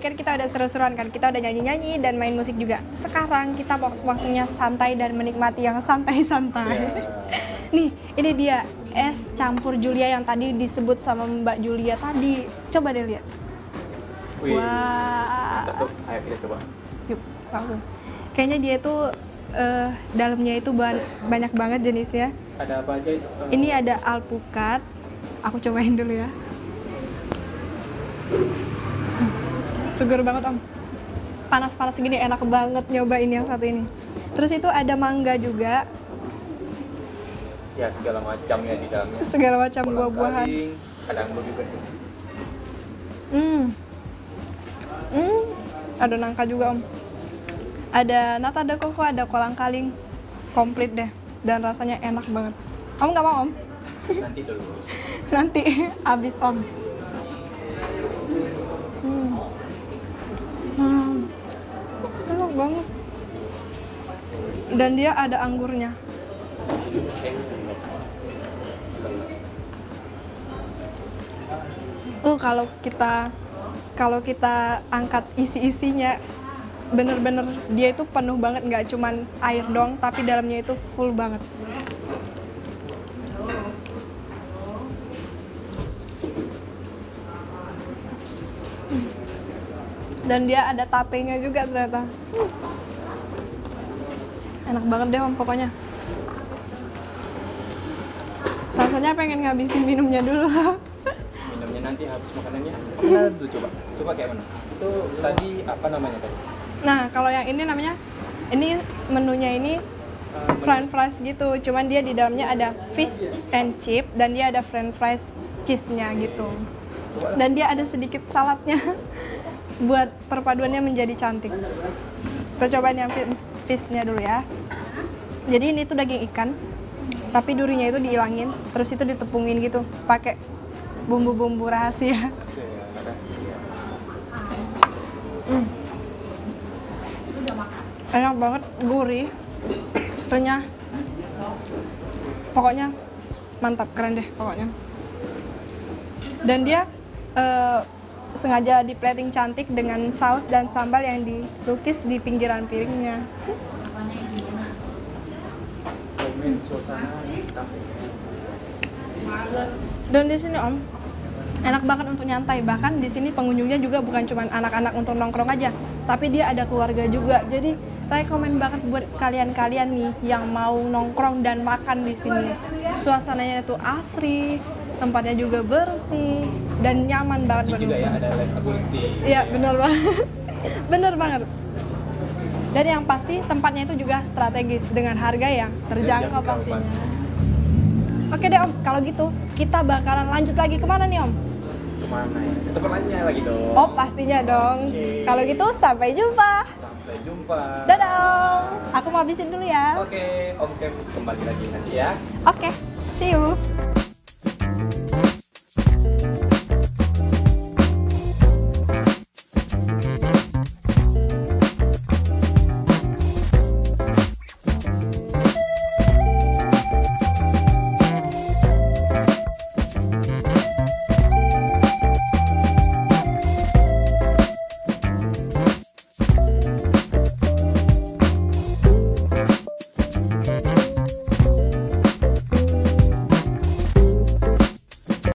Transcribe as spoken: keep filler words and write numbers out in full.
kan kita udah seru-seruan kan, kita udah nyanyi-nyanyi dan main musik juga. Sekarang kita wak- waktunya santai dan menikmati yang santai-santai. Yeah. Nih, ini dia es campur Julia yang tadi disebut sama Mbak Julia tadi. Coba deh lihat. Wih, Wah. mantap tuh. Ayo kita coba. Yuk, langsung. Kayaknya dia itu eh, dalamnya itu ba- banyak banget jenisnya. Ada apa aja itu? Eh, Ini ada alpukat. Aku cobain dulu ya. Hmm, Seger banget om. Panas-panas gini enak banget nyobain yang satu ini. Terus itu ada mangga juga. Ya segala macamnya di dalamnya. Segala macam Kolang buah-buahan. kaling, ada anggur juga. Hmm. Hmm. Ada nangka juga om. Ada nata de coco, ada kolang kaling. Komplit deh. Dan rasanya enak banget. Om nggak mau om? Nanti dulu. Nanti abis om. Hmm. Hmm. Enak banget. Dan dia ada anggurnya. Uh kalau kita kalau kita angkat isi-isinya, bener-bener dia itu penuh banget, nggak cuman air doang, tapi dalamnya itu full banget. Dan dia ada tapenya juga ternyata. Hmm. Enak banget deh om pokoknya. Rasanya pengen ngabisin minumnya dulu. Minumnya nanti habis makanannya. Mana dulu coba? Coba kayak mana? Itu tadi apa namanya tadi? Nah kalau yang ini namanya, ini menunya ini Eh, french fries gitu. Cuman dia di dalamnya ada fish and chip dan dia ada french fries cheese-nya gitu. Coba lah. Dan dia ada sedikit saladnya buat perpaduannya menjadi cantik. Kita cobain yang fi- fish-nya dulu ya. Jadi ini tuh daging ikan, tapi durinya itu dihilangin, terus itu ditepungin gitu, pakai bumbu-bumbu rahasia. Hmm. Enak banget, gurih, renyah. Pokoknya mantap, keren deh pokoknya. Dan dia eh, sengaja di plating cantik dengan saus dan sambal yang dilukis di pinggiran piringnya. Komen suasana kafe. Dan di sini om, enak banget untuk nyantai. Bahkan di sini pengunjungnya juga bukan cuma anak-anak untuk nongkrong aja, tapi dia ada keluarga juga. Jadi rekomen banget buat kalian-kalian nih yang mau nongkrong dan makan di sini. Suasananya itu asri, tempatnya juga bersih dan nyaman banget. Sini juga ya ada live Agusti. Iya bener banget, bener banget. Dan yang pasti tempatnya itu juga strategis dengan harga yang terjangkau Terjangkau pastinya. pasti. Oke deh om, kalau gitu kita bakalan lanjut lagi kemana nih om? Kemana ya? Ke tempat lainnya lagi dong. Oh pastinya dong. Oke. Kalau gitu sampai jumpa. Sampai jumpa. Dadah om. Aku mau habisin dulu ya. Oke, Om Kem kembali lagi nanti ya. Oke, see you.